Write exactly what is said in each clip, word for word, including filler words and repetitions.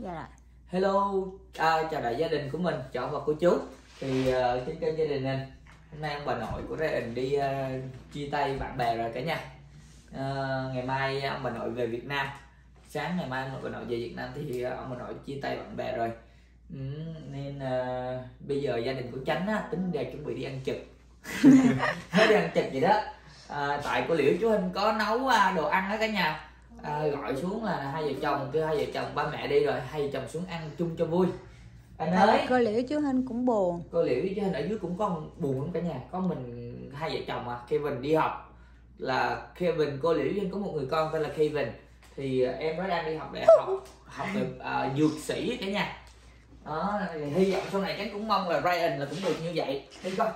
Dạ rồi. Hello, à, chào đại gia đình của mình, chào ông bà cô chú. Thì uh, trên kênh gia đình anh, hôm nay ông bà nội của Ryan đi uh, chia tay bạn bè rồi cả nhà. Uh, ngày mai ông bà nội về Việt Nam. Sáng ngày mai ông bà nội về Việt Nam thì uh, ông bà nội chia tay bạn bè rồi. Ừ, nên uh, bây giờ gia đình của Chánh á, tính ra chuẩn bị đi ăn trực. Nói đi ăn trực vậy đó. À, tại cô Liễu chú Hinh có nấu uh, đồ ăn đó cả nhà. À, gọi xuống là hai vợ chồng, kêu hai vợ chồng ba mẹ đi rồi hai vợ chồng xuống ăn chung cho vui. Anh ơi, cô Liễu chú Hinh cũng buồn. Cô Liễu với chú Hinh ở dưới cũng có buồn lắm cả nhà. Có mình hai vợ chồng à. Kevin đi học, là Kevin, cô Liễu với Hinh có một người con tên là Kevin. Thì em đó đang đi học đại học, học về uh, dược sĩ cả nhà. Đó, hy vọng sau này chắc cũng mong là Ryan là cũng được như vậy. Đi con.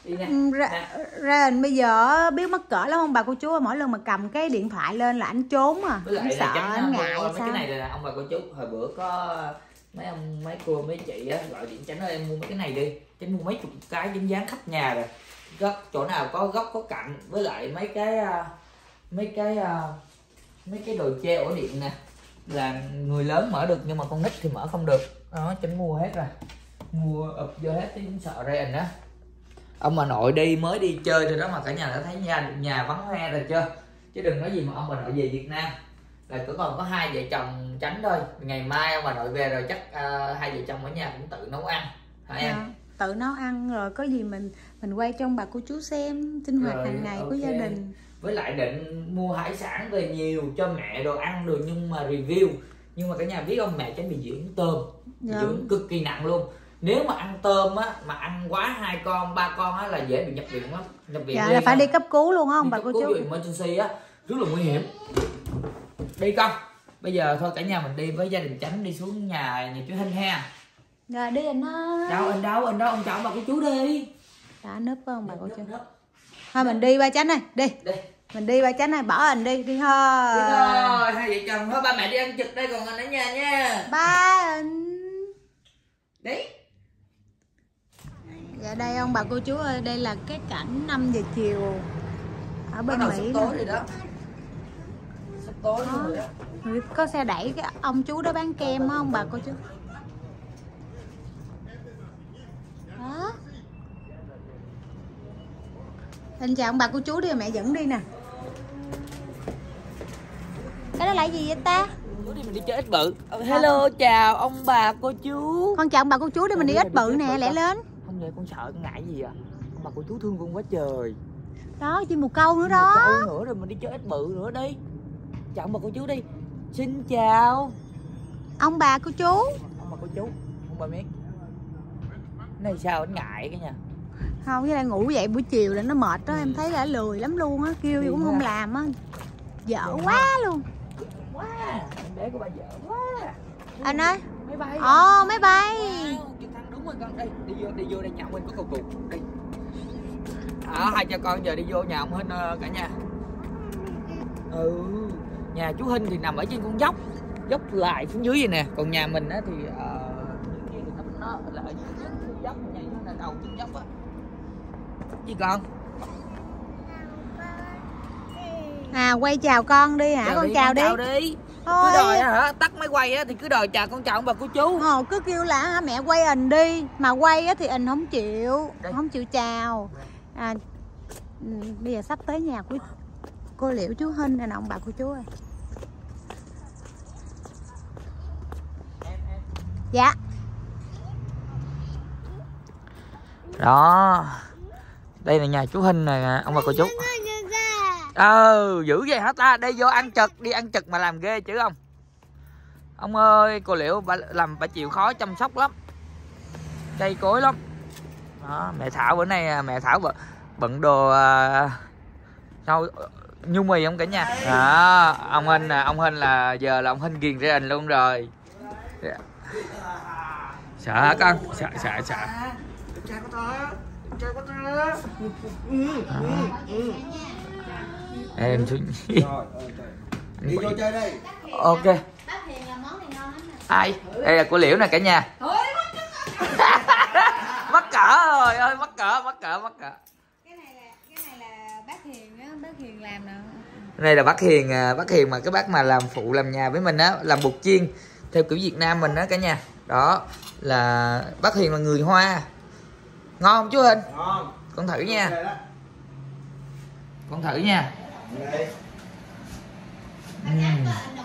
Ryan bây giờ biết mắc cỡ lắm không bà cô chú, mỗi lần mà cầm cái điện thoại lên là anh trốn à. Với lại anh sợ anh ngại mấy sao? cái này là ông bà cô chú hồi bữa có mấy ông mấy cô mấy chị á gọi điện Chánh ơi em mua mấy cái này đi, Chánh mua mấy chục cái dính dáng khắp nhà rồi, góc chỗ nào có góc có cạnh, với lại mấy cái mấy cái mấy cái đồ che ổ điện nè là người lớn mở được nhưng mà con nít thì mở không được đó. Chánh mua hết rồi, mua ụp vô hết chứ cũng sợ Ryan đó. Ông bà nội đi mới đi chơi thôi đó mà cả nhà đã thấy nhà nhà vắng hoe rồi chưa, chứ đừng nói gì mà ông bà nội về Việt Nam là chỉ còn có hai vợ chồng Chánh thôi. Ngày mai ông bà nội về rồi chắc uh, hai vợ chồng ở nhà cũng tự nấu ăn hả em? À, tự nấu ăn rồi có gì mình mình quay cho ông bà cô chú xem sinh hoạt hàng ngày okay. của gia đình. Với lại định mua hải sản về nhiều cho mẹ đồ ăn rồi nhưng mà review, nhưng mà cả nhà biết không, mẹ Chánh bị dưỡng tôm, dạ. dưỡng cực kỳ nặng luôn. Nếu mà ăn tôm á, mà ăn quá hai con, ba con á là dễ bị nhập viện lắm. Nhập viện dạ, là phải đi cấp cứu luôn không bà cô chú? Emergency á, rất là nguy hiểm. Đi con. Bây giờ thôi cả nhà mình đi với gia đình Chánh đi xuống nhà nhà chú Hinh ha. Rồi đi anh ơi. Đâu anh đâu, anh đâu, ông chọn ông bà cô chú đi. Đã nấp phải không bà cô chú? Thôi mình đi ba Chánh này, đi. Đi. Mình đi ba Chánh này, bỏ anh đi, đi thôi. Đi thôi, hai vợ chồng thôi ba mẹ đi ăn trực đây còn anh ở nhà nha. Ba anh. Đi. Dạ đây ông bà cô chú ơi, đây là cái cảnh năm giờ chiều ở bên Mỹ. Sắp tối rồi đó. Sắp tối rồi đó. Có xe đẩy cái ông chú đó bán kem không bà cô chú? Đó. Anh chào ông bà cô chú đi, mẹ dẫn đi nè. Cái đó là gì vậy ta? Chú đi mình đi chơi ếch bự. Hello à. Chào ông bà cô chú. Con chào ông bà cô chú đi, mình đi ếch bự nè, lẹ lên. Không vậy con sợ con ngại gì à? Ông bà cô chú thương con quá trời. Đó, chim bồ câu nữa đó. Bồ câu nữa rồi mình đi chơi ếch bự nữa đi. Chào ông bà cô chú đi. Xin chào ông bà cô chú. Ông bà cô chú, ông bà biết. Này sao anh ngại cái nha. Không, với lại ngủ dậy buổi chiều là nó mệt đó, ừ. Em thấy là lười lắm luôn á, kêu gì cũng không làm á. Dở Vậy quá hả? Luôn. Quá. Em bé của bà dở quá. Anh ơi. Máy bay. Ồ, máy bay. Wow, đúng rồi con, đây, đi vô đi vô đây nhà ông Hinh có cầu cục. Đi. À, hai cha con giờ đi vô nhà ông Hinh cả nhà. Ừ. Nhà chú Hinh thì nằm ở trên con dốc, dốc lại xuống dưới vậy nè, còn nhà mình á thì uh, thì nó, nó là ở dưới dốc này, nó là đầu trên dốc á. Gì con? À quay chào con đi hả? Chào con đi, chào đi. Chào đi. Thôi. Cứ đòi hả? Tắt máy quay á thì cứ đòi chào con chào ông bà cô chú. Ờ, cứ kêu là mẹ quay ảnh đi, mà quay á thì ảnh không chịu, đây. Không chịu chào. À, bây giờ sắp tới nhà của cô Liễu chú Hinh nè ông bà cô chú ơi. Em, em. Dạ. Đó. Đây là nhà chú Hinh nè ông bà cô chú. Ừ, dữ vậy hả ta? Đây vô ăn trực, đi ăn trực mà làm ghê chứ không? Ông ơi, cô Liễu bà làm bà chịu khó chăm sóc lắm. Cây cối lắm. Đó, mẹ Thảo bữa nay mẹ Thảo bận, bận đồ sao uh, nhung mì không cả nhà. Đó, ông Hinh nè, ông Hinh là giờ là ông Hinh ghiền ra hình luôn rồi. Sợ hả con? Sợ sợ sợ. Em xuống. Đi vô chơi đây. Ok. Ai? Đây là của Liễu nè cả nhà. Mắc cỡ rồi ơi, mắc cỡ, mắc cỡ, mắc cỡ. Cái này là cái này là bác Hiền á, bác Hiền làm nè. Đây là bác Hiền, bác Hiền mà cái bác mà làm phụ làm nhà với mình á, làm bột chiên. theo kiểu Việt Nam mình đó cả nhà. Đó là bác Hiền là người Hoa. Ngon không chú Hình? Ngon. Con thử nha. Con thử nha. Uhm.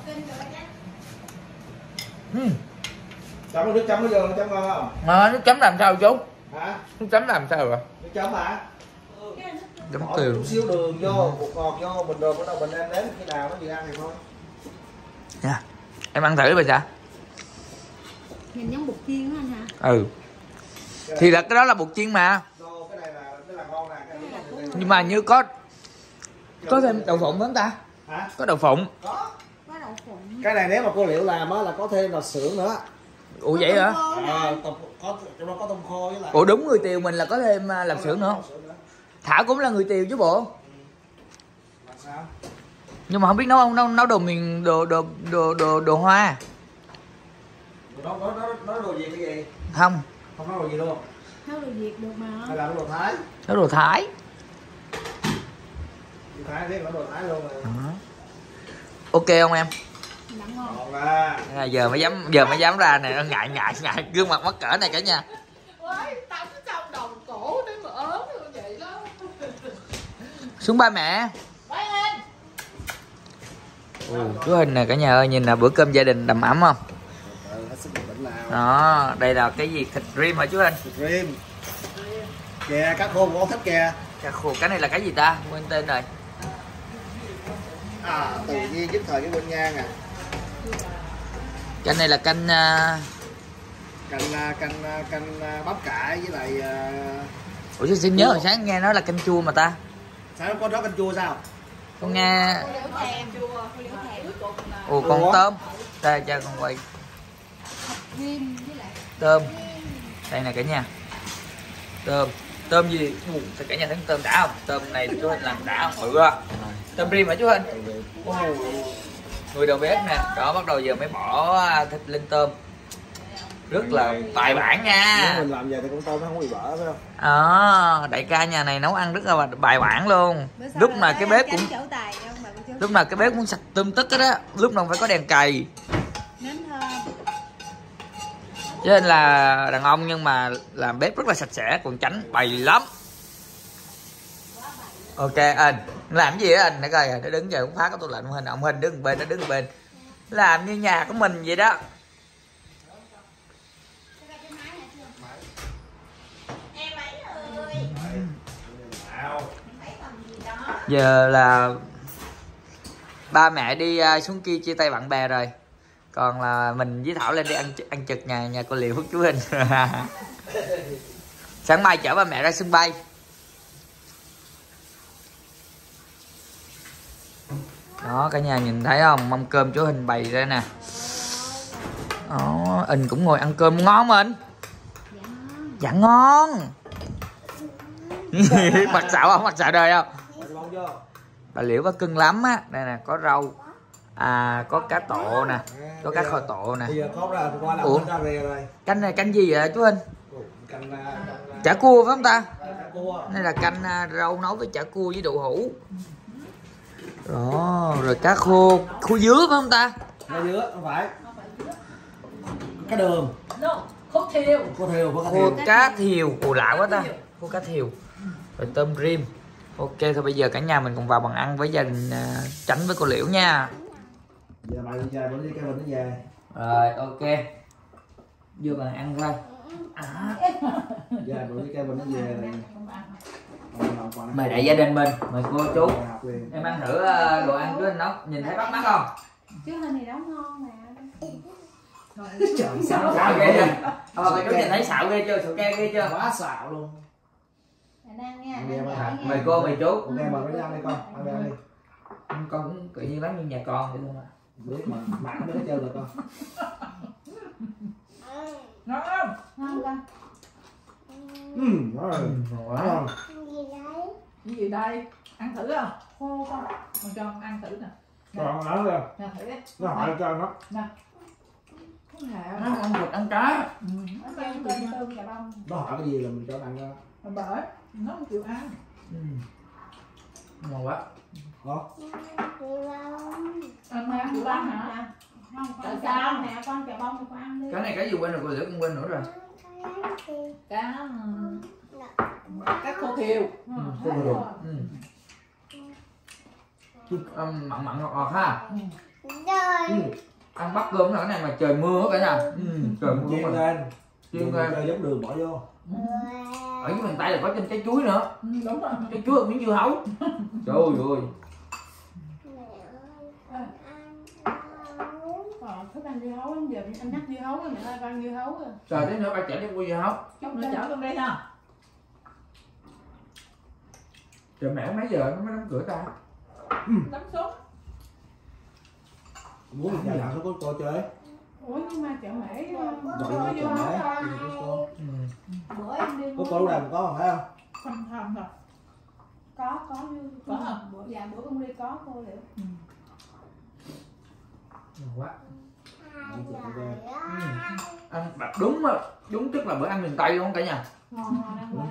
Uhm. Chấm nước chấm nó vô, chấm ngon không? À, nước chấm làm sao chú? Hả? Nước chấm làm sao rồi? Nước chấm hả? Chấm Bỏ tiêu. chút xíu đường vô, bột ngọt vô, mình rồi bắt đầu mình đem đến khi nào nó vừa ăn thì thôi. Nha. Em ăn thử bây giờ. Nhìn giống bột chiên á anh hả? Ừ. Thì là cái đó là bột chiên mà. Đồ, cái này là cái là ngon nè, cái này là ngon. Nhưng mà như có có thêm đậu phụng không ta? Hả? Có đậu phụng. Có. Có đậu phụng. Cái này nếu mà cô Liễu làm á là có thêm là sữa nữa. Ủa vậy hả? À, có trong đó có tôm khô với lại. Ủa đúng, người Tiều mình là có thêm làm sữa nữa. Thảo cũng là người Tiều chứ bộ. Làm sao? Nhưng mà không biết nấu không nấu nấu đồ miền đồ đồ đồ đồ, đồ Hoa. Nó nó nó nó đồ gì cái gì? Không, Không nói đồ gì luôn. Nấu đồ Việt được mà. Hay là nó đồ Thái? nấu đồ Thái. Đồ Thái biết nó đồ Thái luôn rồi. Đó. Ok không em? Đặng ngon. Ngon ra. À, giờ mới dám giờ mới dám ra nè, nó ngại ngại ngại gương mặt mắc cỡ này cả nhà. Ôi, tắm trong đầu cổ để mà ốm như vậy đó. Xuống ba mẹ. Bye anh. Ừ, chú Hình nè cả nhà ơi, nhìn là bữa cơm gia đình đầm ấm không? Ừ, hết sức bình tĩnh nào. Đó, đây là cái gì, thịt rim hả chú Hình? Thịt rim. Kìa, cá khô của con thích kìa. Cá khô, cái này là cái gì ta? Quên tên rồi. À, tự nhiên giúp thời cái bên nhang à. Cái này là canh uh... Canh canh canh bắp cải với lại. Ủa chứ xin nhớ hồi sáng nghe nói là canh chua mà ta. Sao có đó canh chua sao? Con nghe. Ồ, Ủa? con tôm. Đây cho con quay. Tôm. Đây nè cả nhà. Tôm. Tôm gì? Ủa, cả nhà thấy tôm đã không? Tôm này chú Hình làm đã không? Ừ. Tôm rim hả chú Hình? Người đầu bếp nè. Đó, bắt đầu giờ mới bỏ thịt lên tôm. Rất là bài bản nha. Nếu mình làm vậy thì con tôm nó không bị bở phải không? À, đại ca nhà này nấu ăn rất là bài bản luôn. Lúc nào cái bếp cũng lúc nào cái bếp cũng sạch tươm tất hết á, lúc nào phải có đèn cày. Cho nên là đàn ông nhưng mà làm bếp rất là sạch sẽ, còn tránh bày lắm. Ok anh làm gì á anh, để coi nó đứng giờ cũng phá cái tủ lạnh. Hình ông Hình đứng một bên, nó đứng một bên, làm như nhà của mình vậy đó. Giờ là ba mẹ đi xuống kia chia tay bạn bè rồi, còn là mình với Thảo lên đi ăn ăn trực nhà nhà cô Liễu chú Hình. Sáng mai chở ba mẹ ra sân bay. Đó cả nhà nhìn thấy không, mâm cơm chú Hình bày ra nè. Đó, Hình cũng ngồi ăn cơm ngon không Hình? Dạ ngon. Mặt xạo không, mặt xạo đời không? Bà Liễu bà cưng lắm á. Đây nè, có rau, à có cá tộ nè, có cá kho tộ nè. Ủa, canh này canh gì vậy chú Hình? Chả cua phải không ta? Đây là canh rau nấu với chả cua với đậu hũ. Đó, rồi cá khô, khô dứa phải không ta? Cá dứa không phải. Cá đường. Khô thiều. Khô thiều, Khô cá thiều, ồ lạ quá ta. Khô cá thiều. Rồi tôm rim. Ok thôi bây giờ cả nhà mình cùng vào bàn ăn với gia đình uh, Chánh với cô Liễu nha. Giờ mày đi chơi, đi cái mình nó về. Rồi ok. Vô bàn ăn thôi. À. Giờ mình đi cái mình nó về rồi. Mời đại gia đình mình, mời cô chú. Em ăn thử uh, đồ ăn chú Hình nấu, nhìn thấy bắt mắt không? Chú Hình này nấu ngon nè. Xạo xạo ghê chưa? Thôi chú nhìn thấy xạo ghê chưa? Xạo ghê ghê chưa? Quá xạo luôn. Ăn nha. Mời cô mời chú. Ok mời cái ăn đi con, ăn đi ăn đi. Con cũng tự nhiên lắm như nhà con vậy luôn á. Biết mà bạn mới chơi được con. Ngon không? Ngon con. Ừ, ngon rồi. Ngon. Cái gì đây? Ăn thử không? Khô con. Mình cho con ăn thử nè. Còn ở rồi. Nè thử đi. Nó hỏi cho nó. Nè. Không hả? Nó ăn thịt ăn trái. Ừ. Nó cho ăn tôm tôm cà bông. Nó hỏi cái gì là mình cho nó ăn đó. Mà bởi nó không chịu ăn. Ừ. Ngon quá. Đó. Ăn mai ăn bữa ăn hả? Không, Tại con sao? sao nè, con chà bông thì con ăn đi. Cái này cái gì quên rồi, cô Liễu cũng quên nữa rồi. Cá cá khô thiêu. Ừ, cô hết Liễu. rồi. Ừ. Um, mặn mặn ngọt ngọt ha. Ừ. Ăn bắp cơm là cái này mà trời mưa cả nhà. Ừ, trời mưa chiên mà. lên Chiên chiên lên. lên giống đường bỏ vô. Ở dưới miền Tây là có trên trái chuối nữa. Ừ, đúng rồi. Trái chuối miếng dưa hấu. Trời ơi. Ờ, thích ăn dưa hấu, giờ anh nhắc dưa hấu, mẹ ơi, ăn dưa hấu rồi. Trời tí nữa ba chở cho mua dưa hấu. Chút nữa chở con đây ha. Trời mẹ mấy giờ nó mới đóng cửa ta? Đóng xuống. Muốn thì nào nó có cô chơi. Ủa nhưng mà chợ mễ Gọi có vô dưa chợ hấu mễ. đâu. Cô Ừ. Bữa em đi có mua. cô lúc nào có không phải không? Không không rồi. Có, có dưa. Có hả? Bữa, dạ bữa con đi có cô Liễu. Ừ. Ngon quá. Đi chợ về. Ừ. Ăn bạc đúng mà đúng tức là bữa ăn miền Tây luôn cả nhà. Ngon ngon ăn quá.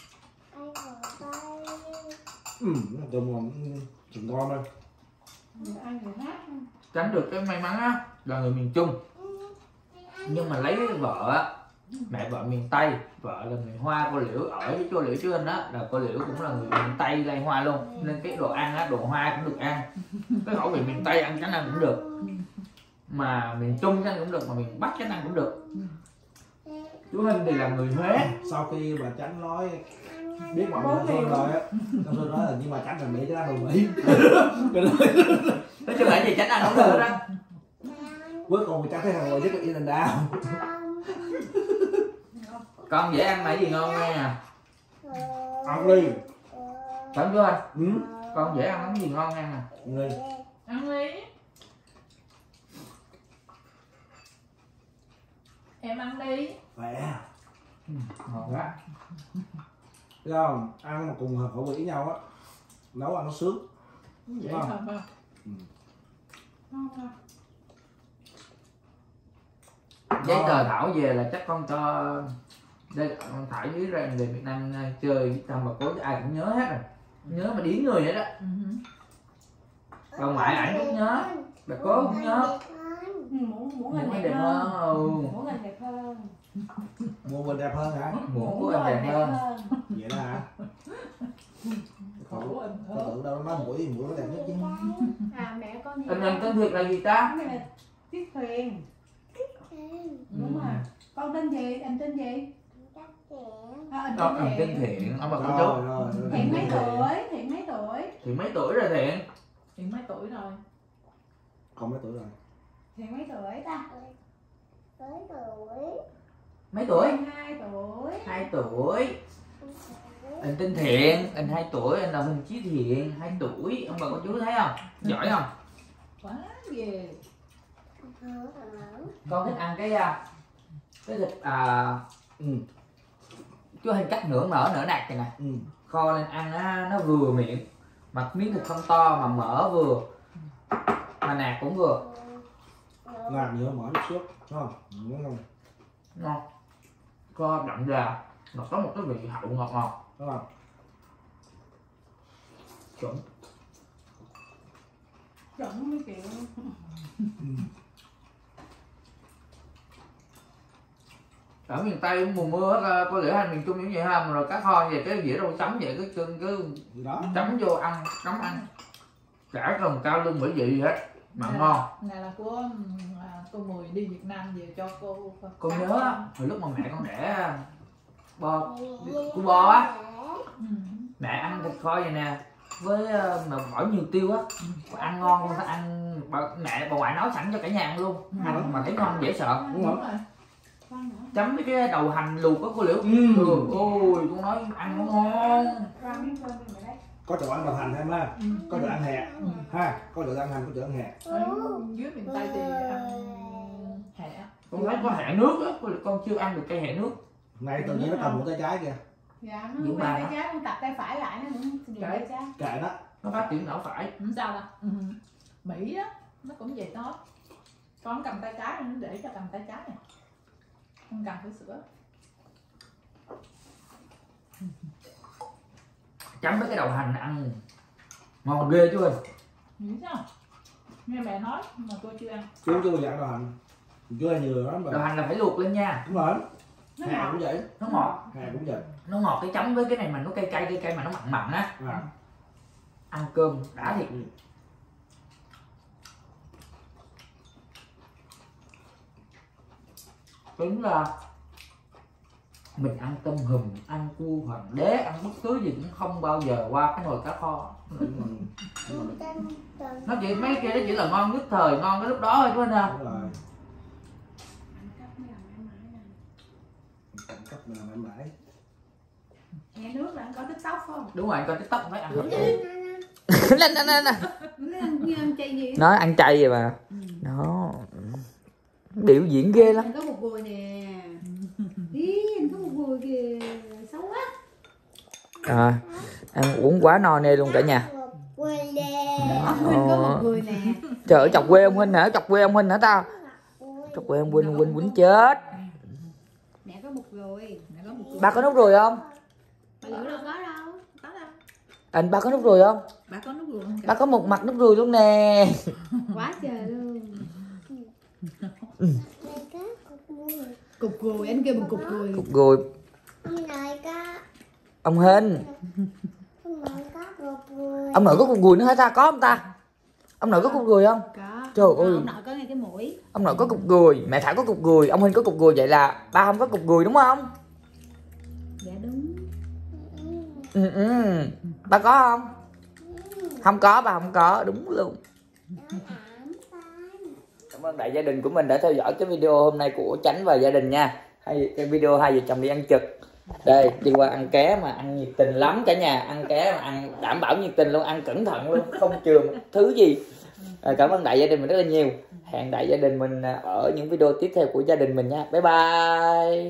Ừ, tôm ngon, chừng ngon thôi. Giờ ăn người hát. Tránh được cái may mắn á là người miền Trung, nhưng mà lấy vợ á, mẹ vợ miền Tây, vợ là người Hoa, cô Liễu ở với cô Liễu trước anh á là cô Liễu cũng là người miền Tây lai Hoa luôn, nên cái đồ ăn á, đồ Hoa cũng được ăn, cái khẩu vị miền Tây ăn chánh ăn cũng được, mà miền Trung chánh ăn cũng được, mà miền Bắc chánh ăn cũng được. Chú Hình thì là người Huế. Sau khi mà Chánh nói biết mọi người Sơn rồi á, Sơn Sơn nói là nhưng mà Chánh là Mỹ chứ ăn đồ Mỹ. Nói chung là gì chánh ăn cũng được đó. Cuối cùng thì Chánh thấy thằng ngồi nhất là in đau. Con dễ ăn mà cái gì ngon nha. Ăn đi. Phải chú Hình? Ừ. Con dễ ăn lắm, cái gì ngon ăn nè. Người. Ăn đi. Em ăn đi. Khỏe. Ừ, ngon quá. Thấy không? Ăn mà cùng hợp khẩu vị với nhau á, nấu ăn nó sướng. Vậy Vâng. thôi phải Ngon quá. Giấy tờ Thảo về là chắc con cho đây con Thảo dưới ra về Việt Nam chơi thăm bà cố, ai cũng nhớ hết rồi, nhớ mà điển người vậy đó. Ừ. Bà ngoại ảnh cũng nhớ, bà cố cũng nhớ. Ừ, muỗng muỗng Muỗng anh anh đẹp đẹp hơn. hơn. Ừ. Muỗng anh đẹp hơn. Mua bên đẹp hơn hả? Muỗng của em đẹp hơn. Vậy đó hả? Khổ em Tôi thơ. tưởng đâu nó nói mũi mũi nó đẹp nhất chứ. À mẹ con gì? Anh em tên thiệt là gì ta? Cái này là chiếc thuyền. Đúng Ừ. rồi. Con tên gì? Em tên gì? À, anh Ờ, em tên tên Thiện. Thiện, ông bà Rồi cô chú. rồi. rồi. Thiện mấy Thiện. tuổi? Thiện mấy tuổi? Thì mấy tuổi rồi Thiện? Thì mấy tuổi rồi? Con mấy tuổi rồi? Thiện mấy tuổi ta? Mấy tuổi? Hai tuổi. Hai tuổi. Anh tên Thiện, anh hai tuổi, anh là Huỳnh Chí Thiện, hai tuổi, ông bà cô chú thấy không? Giỏi không? Quá ghê. Con thích ăn cái à, cái thịt à, Ừ. chú Hình cắt nửa mỡ nửa nạc này nè, Ừ. kho lên ăn á, nó vừa miệng, mà miếng thịt không to mà mỡ vừa, mà nạc cũng vừa, Làm nhớ mở chút xíu, đúng không? Đúng không? ngon, kho đậm đà, mà có một cái vị hậu ngọt ngọt, Đúng không? chuẩn. Chuẩn mấy triệu. Ở miền Tây mùa mưa á, có lẽ hay miền Trung như vậy ha, mà rồi cá kho về cái dĩa rau chấm vậy, cái chân cái Gì đó. chấm vô ăn, chấm ăn, chả cần cao lương mỹ vị gì hết, mà ngon. Này là của à, cô Mùi đi Việt Nam về cho cô. Con nhớ á, hồi lúc mà mẹ con đẻ bo cu bo á, Ừ. mẹ ăn thịt kho vậy nè, với ờ, mà bỏ nhiều tiêu á, ăn ngon luôn, phải ăn bà, mẹ bà ngoại nấu sẵn cho cả nhà ăn luôn, ăn mà thấy ngon dễ sợ. Đúng Đúng không? rồi. Con nữa. Chấm với cái đầu hành luộc á cô Liễu. Ừ. Ừ, ôi con nói ăn nó ngon. Ra miếng cơm đi mẹ đấy. Có chỗ ăn đậu hành thêm ha, Ừ. có chỗ ăn hẹ Ừ. ha, có chỗ ăn hành, có chỗ ăn hẹ. Ở dưới miền Tây thì ăn hẹ. Con thấy có hẹ nước á, con- con chưa ăn được cây hẹ nước. Này tự nhiên nó cầm một tay trái kìa, Dạ nó Dưỡng quen ba tay đó. trái, con tập tay phải lại nó cũng dùng Cái- tay trái. kệ đó. Nó phát triển não phải. Không sao đâu. Ừ. Mỹ á, nó cũng vậy thôi. Con cầm tay trái nó để cho cầm tay trái nè. Không cần phải sữa. Chấm với cái đầu hành ăn ngon ghê chú ơi. Nghĩ sao? nghe mẹ nói mà tôi chưa ăn. Chú chưa dặn đồ hành. Chú ăn nhiều lắm mà. Đồ hành là phải luộc lên nha. Đúng rồi. Nó Hà ngọt. cũng vậy. Nó ngọt. Hà cũng vậy. Nó ngọt cái chấm với cái này mà nó cay cay cay cay mà nó mặn mặn á. À. Ăn cơm đã thiệt. Ừ. Đúng là mình ăn tôm hùm, ăn cua hoàng đế, ăn bất cứ gì cũng không bao giờ qua cái nồi cá kho. Ừ. Nó chỉ mấy kia nó chỉ là ngon nhất thời, ngon cái lúc đó thôi chứ anh à. Đúng rồi. Ăn cấp mà mãi mãi. Nghe nước là anh có TikTok phải không? Đúng rồi, coi TikTok phải ăn. Lên lên lên ăn chay gì? Nói ăn chay vậy mà. Đó. Biểu diễn ghê lắm. Anh có một gùi nè. Ý, anh có một gùi kìa. Xấu quá. À, ăn uống quá no nê luôn cả nhà. Ông Huynh có một gùi nè. Trời ơi, chọc quê ông Huynh hả? Chọc quê ông Huynh hả tao? Chọc quê ông Huynh, ông Huynh quýnh chết. Mẹ có một gùi. Mẹ có một gùi. Ba có nút ruồi không? Bà Lửa đâu có đâu. Có đâu. Anh ba có nút ruồi không? Bà có nước ruồi không? Ba có một mặt nút ruồi luôn nè. Quá trời luôn. Cục gùi, anh kêu bằng cục gùi. Cục ruồi. Ông Hên. Ông nội có cục ruồi nữa hả ta? Có không ta? Ông nội có cục ruồi không? Có. Trời ơi. Ông nội có ngay cái mũi. Ông nội có cục ruồi, mẹ Thảo có cục ruồi, ông Hên có cục ruồi, vậy là ba không có cục ruồi đúng không? Dạ đúng. Ừ, ừ. Ba có không? Không có, ba không có, đúng luôn. Cảm ơn đại gia đình của mình đã theo dõi cái video hôm nay của Chánh và gia đình nha. Hay cái video hai vợ chồng đi ăn trực. Đây, đi qua ăn ké mà ăn nhiệt tình lắm cả nhà, ăn ké mà ăn đảm bảo nhiệt tình luôn, ăn cẩn thận luôn, không chừa một thứ gì. À, cảm ơn đại gia đình mình rất là nhiều. Hẹn đại gia đình mình ở những video tiếp theo của gia đình mình nha. Bye bye.